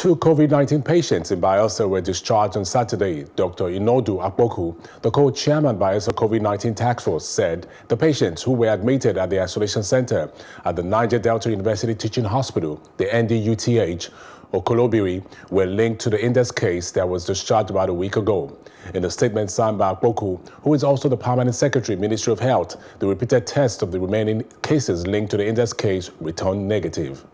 Two COVID-19 patients in Bayelsa were discharged on Saturday. Dr. Inodu Akpoku, the co-chairman Bayelsa COVID-19 task force, said the patients who were admitted at the isolation center at the Niger Delta University Teaching Hospital, the NDUTH, Okolobiri, were linked to the index case that was discharged about a week ago. In a statement signed by Akpoku, who is also the Permanent Secretary, Ministry of Health, the repeated tests of the remaining cases linked to the index case returned negative.